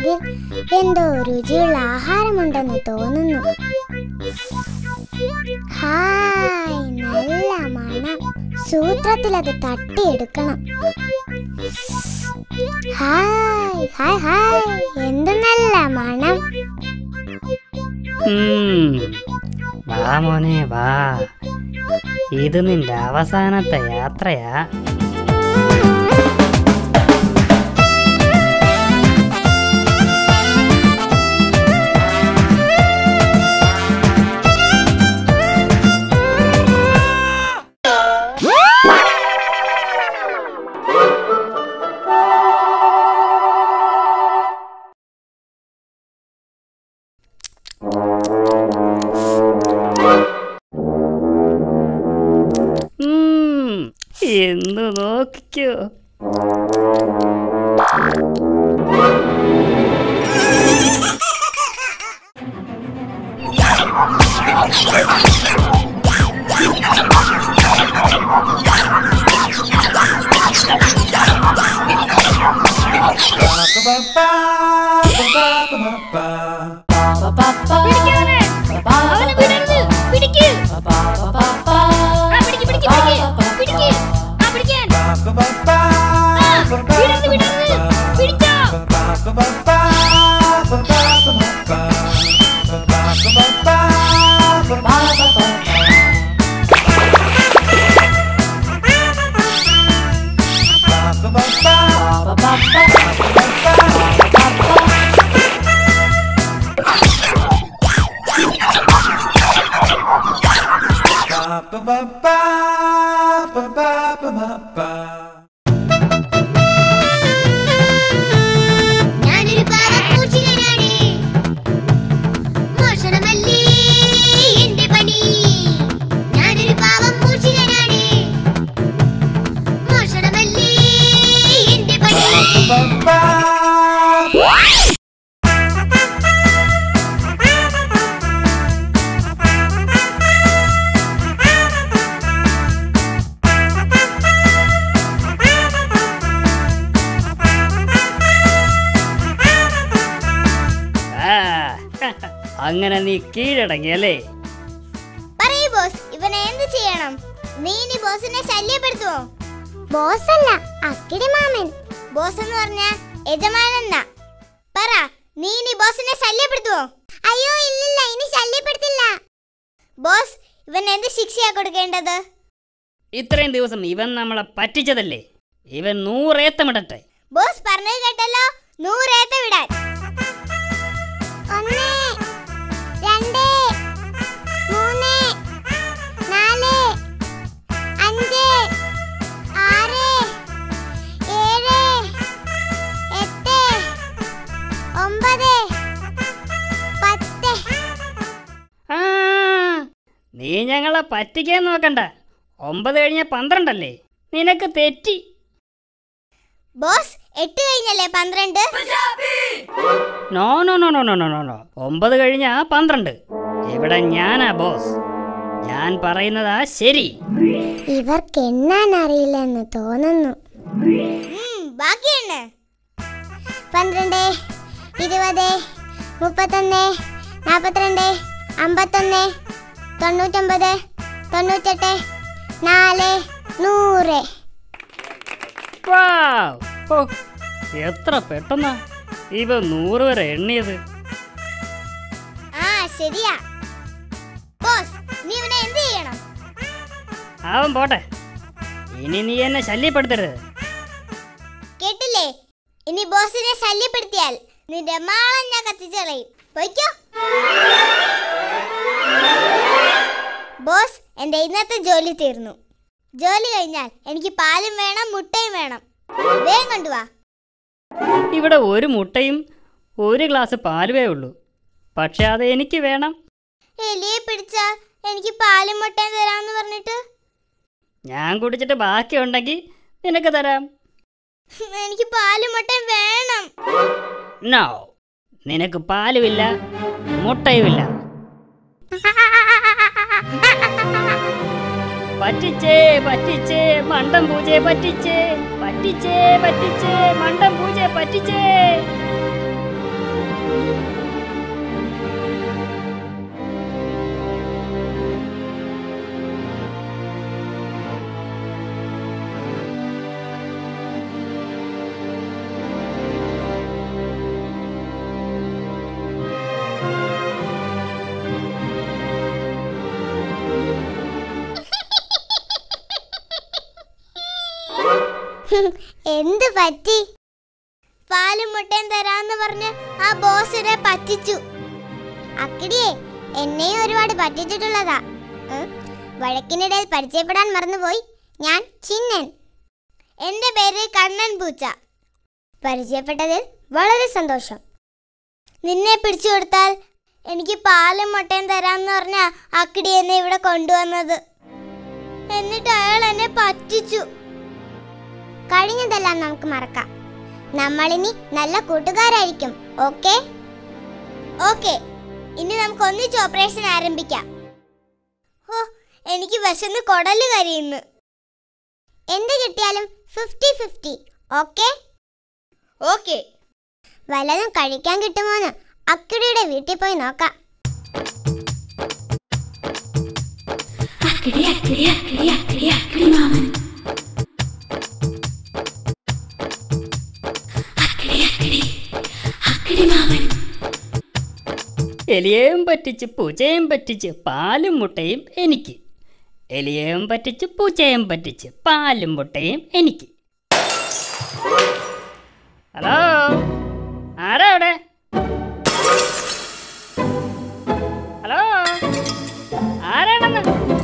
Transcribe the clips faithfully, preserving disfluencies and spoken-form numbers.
മുൻപിൽ എന്തോ രുചിയുള്ള ആഹാരമുണ്ടെന്ന് തോന്നുന്നു. ഹായ്, നല്ല മണം. സൂത്രത്തിൽ അത് തട്ടിയെടുക്കണം. ഹായ് ഹായ് ഹായ്, എന്ത് നല്ല മണം. വാ മോനെ വാ, ഇത് നിന്റെ അവസാനത്തെ യാത്രയാ. എന്ന് നോക്കിക്കോ. അങ്ങനെ നീ കീഴടങ്ങിയല്ലേ? പറയൂ ബോസ്, ഇവനെ എന്ത് ചെയ്യണം? നീ ഇനി ബോസിനെ ശല്യപ്പെടുത്തുവോ? ബോസ് അല്ല, അക്കിടി മാമൻ. ബോസ് എന്ന് പറഞ്ഞ യജമാനെന്നാ. പറ, നീ ഇനി ബോസിനെ ശല്യപ്പെടുത്തുവോ? അയ്യോ ഇല്ലില്ല, ഇനി ശല്യപ്പെടുത്തില്ല. ബോസ്, ഇവൻ എന്ത് ശിക്ഷയാ കൊടുക്കേണ്ടത്? ഇത്രയും ദിവസം ഇവൻ നമ്മളെ പറ്റിച്ചതല്ലേ, ഇവൻ നൂറേത്തമിടട്ടെ. ബോസ് പറഞ്ഞത് കേട്ടല്ലോ, നൂറേത്ത വിടാൻ. ഒന്ന്, രണ്ട്, മൂന്ന്, നാല്, അഞ്ച്, ആറ്, ഏഴ്, എട്ട്, ഒമ്പത്, പത്ത്. ആ, നീ ഞങ്ങളെ പറ്റിക്കാൻ നോക്കണ്ട. ഒമ്പത് കഴിഞ്ഞ പന്ത്രണ്ടല്ലേ, നിനക്ക് തെറ്റി. ബോസ്, എട്ട് കഴിഞ്ഞല്ലേ പന്ത്രണ്ട്? No no no no no no no ഒമ്പത് കഴിഞ്ഞാ പന്ത്രണ്ട്. ഇവിടെ ഞാനാ ബോസ്, ഞാൻ പറയുന്നതാ ശരി. ഇവർക്ക് എണ്ണാൻ അറിയില്ലെന്ന് തോന്നുന്നു. ബാക്കി എണ്ണ. പന്ത്രണ്ട്, ഇരുപത്, മുപ്പത്തൊന്ന്, നാൽപ്പത്തിരണ്ട്, അമ്പത്തൊന്ന്, തൊണ്ണൂറ്റൊമ്പത്, തൊണ്ണൂറ്റെട്ട്, നാല്, നൂറ്. എത്ര പെട്ടെന്നാ ഇവ നൂറ് വരെ എണ്ണിയത്. ആ ശരിയാ. ബോസ്, നീ ഇവനെ എന്ത് ചെയ്യണം? അവൻ പോട്ടെ, ഇനി നീ എന്നെ ശല്യപ്പെടുത്തരുത്. കേട്ടില്ലേ? ഇനി ബോസിനെ ശല്യപ്പെടുത്തിയാൽ നിന്റെ മാളം ഞാൻ കത്തിച്ചളയും. പോയിക്കോ. ബോസ്, എന്റെ ഇന്നത്തെ ജോലി തീർന്നു. ജോലി കഴിഞ്ഞാൽ എനിക്ക് പാലും വേണം, മുട്ടയും വേണം. വേഗം കൊണ്ടുവാ. ഇവിടെ ഒരു മുട്ടയും ഒരു ഗ്ലാസ് പാലുവേ ഉള്ളൂ, പക്ഷെ അത് എനിക്ക് വേണം. എലിയെ പിടിച്ചാ എനിക്ക് പാലും മുട്ടയും തരാമെന്ന് പറഞ്ഞിട്ട്. ഞാൻ കുടിച്ചിട്ട് ബാക്കി ഉണ്ടെങ്കിൽ നിനക്ക് തരാം. എനിക്ക് പാലും മുട്ടയും വേണം. നോ, നിനക്ക് പാലുമില്ല, മുട്ടയുമില്ല. പറ്റിച്ചേ പറ്റിച്ചേ മണ്ടം പൂജയെ പറ്റിച്ചേ, പറ്റിച്ചേ പറ്റിച്ചേ മണ്ടം പൂജയെ പറ്റിച്ചേ. എന്ത് പറ്റി? പാലും മുട്ടയും തരാന്ന് പറഞ്ഞ് ആ ബോസിനെ പറ്റിച്ചു. അക്കിടിയെ എന്നെയും ഒരുപാട് പറ്റിച്ചിട്ടുള്ളതാ. വഴക്കിനിടയിൽ പരിചയപ്പെടാൻ മറന്നുപോയി. ഞാൻ ചിന്നൻ. എന്റെ പേര് കണ്ണൻ പൂച്ച. പരിചയപ്പെട്ടതിൽ വളരെ സന്തോഷം. നിന്നെ പിടിച്ചു കൊടുത്താൽ എനിക്ക് പാലും മുട്ടയും തരാന്ന് പറഞ്ഞ അക്കിടി എന്നെ ഇവിടെ കൊണ്ടുവന്നത്. എന്നിട്ട് അയാൾ എന്നെ പറ്റിച്ചു. കഴിഞ്ഞതെല്ലാം നമുക്ക് മറക്കാം. നമ്മളിനി നല്ല കൂട്ടുകാരായിരിക്കും. ഓക്കെ ഓക്കെ ഇനി നമുക്ക് ഒന്നിച്ച് ഓപ്പറേഷൻ ആരംഭിക്കാം. ഓ, എനിക്ക് വിശന്ന് കൊടല് കരിയുന്നു. എന്ത് കിട്ടിയാലും ഫിഫ്റ്റി ഫിഫ്റ്റി. ഓക്കെ ഓക്കെ വല്ലതും കഴിക്കാൻ കിട്ടുമോന്ന് അക്കിടിയുടെ വീട്ടിൽ പോയി നോക്കാം. അക്കിടി അക്കിടി അക്കിടി അക്കിടി അക്കിടി മാമൻ. എലിയേയും പറ്റിച്ച് പൂച്ചയും പറ്റിച്ച് പാലും മുട്ടയും എനിക്ക്. എലിയേയും പറ്റിച്ച് പൂച്ചയും പറ്റിച്ച് പാലും മുട്ടയും എനിക്ക്. ഹലോ, ആരാ അവിടെ? ഹലോ, ആരാണെന്ന്?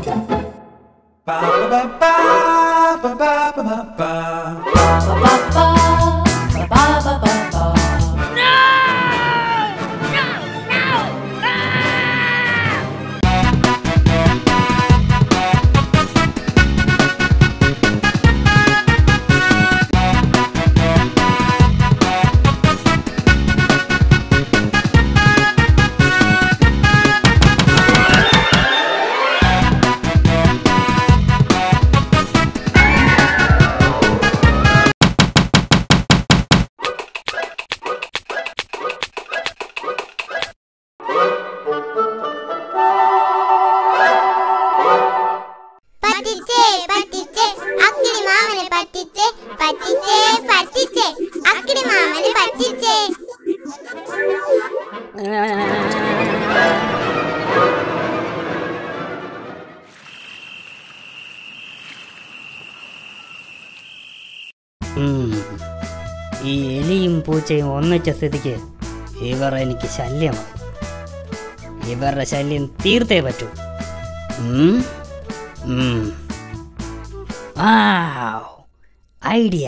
ഈ എലിയും പൂച്ചയും ഒന്നിച്ച സ്ഥിതിക്ക് ഇവർ എനിക്ക് ശല്യമായി. ഇവരുടെ ശല്യം തീർത്തേ പറ്റൂ. ഐഡിയ.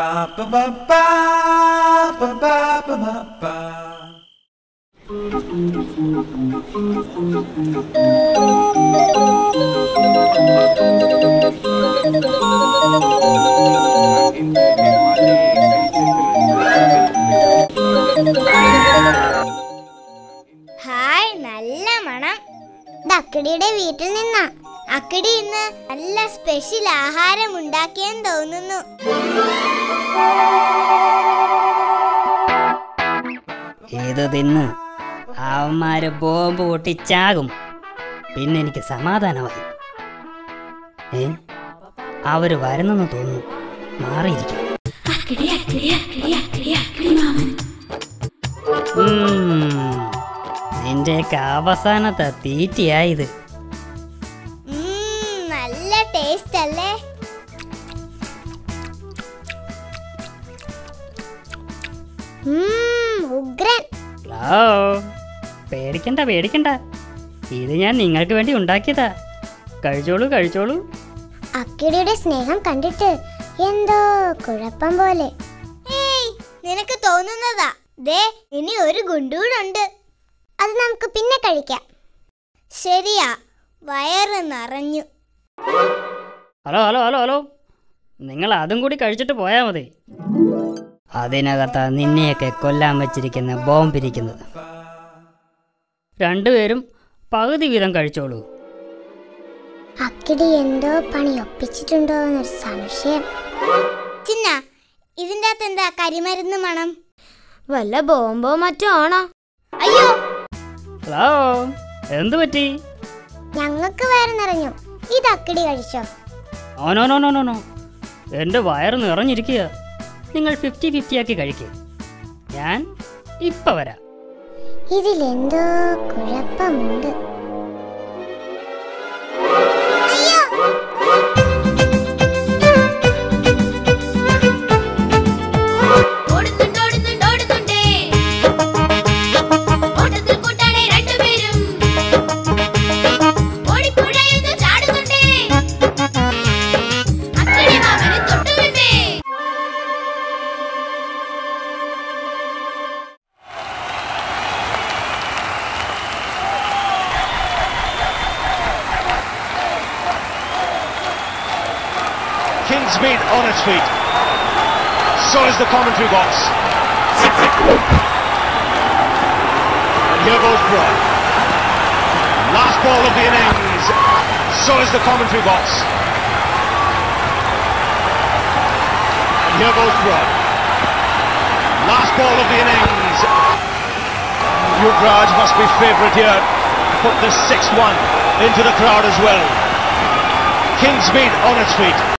ഹായ്, നല്ല മണം. അക്കിടിയുടെ വീട്ടിൽ നിന്നാ. അക്കിടി ഇന്ന് നല്ല സ്പെഷ്യൽ ആഹാരം ഉണ്ടാക്കിയെന്ന് തോന്നുന്നു. ഇത് തിന്ന് അവന്മാര് ബോംബ് പൊട്ടിച്ചാകും. പിന്നെ എനിക്ക് സമാധാനമായി. ഏ അവര് വരുന്നെന്ന് തോന്നുന്നു. മാറിയിരിക്കും. നിന്റെയൊക്കെ അവസാനത്തെ തീറ്റിയായത്. നല്ല ടേസ്റ്റ് അല്ലേ? ഉഗ്രൻ. പേടിക്കണ്ട പേടിക്കണ്ട, ഇത് ഞാൻ നിങ്ങൾക്ക് വേണ്ടി ഉണ്ടാക്കിയതാ. കഴിച്ചോളൂ കഴിച്ചോളൂ. അക്കിടിയുടെ സ്നേഹം കണ്ടിട്ട് എന്തോ കുഴപ്പം പോലെ. ഏയ്, നിനക്ക് തോന്നുന്നതാ. ദേ, ഇനി ഒരു ഗുണ്ടൂടുണ്ട്. അത് നമുക്ക് പിന്നെ കഴിക്കാം. ശരിയാ, വയറ് നിറഞ്ഞു. ഹലോ ഹലോ ഹലോ ഹലോ നിങ്ങൾ അതും കൂടി കഴിച്ചിട്ട് പോയാൽ മതി. അതിനകത്താ നിന്നെയൊക്കെ കൊല്ലാൻ വെച്ചിരിക്കുന്ന ബോംബിരിക്കുന്നത്. രണ്ടുപേരും പകുതി വീതം കഴിച്ചോളൂ. അക്കിടി എന്തോ പണി ഒപ്പിച്ചിട്ടുണ്ടോ എന്നൊരു സംശയം. ചിന്ന, ഇതിൻ്റെ അകത്ത് എന്താ കരിമരുന്ന് മണം? വല്ല ബോംബോ മറ്റോ ആണോ? അയ്യോ, ഹലോ, എന്ത് പറ്റി? ഞങ്ങൾക്ക് വയറ് നിറഞ്ഞു. ഇത് അക്കിടി കഴിച്ചോ? Oh no no no no no എൻ്റെ വയറ് നിറഞ്ഞിരിക്കുക. നിങ്ങൾ ഫിഫ്റ്റി ഫിഫ്റ്റി ആക്കി കഴിക്കുക. ഞാൻ ഇപ്പം വരാം. ഇതിലെന്തോ കുഴപ്പമുണ്ട്. Kingsmead on its feet. So is the commentary box. And here goes Broad. Last ball of the innings. So is the commentary box. And here goes Broad. Last ball of the innings. Yuvraj must be favourite here. Put this six one into the crowd as well. Kingsmead on its feet.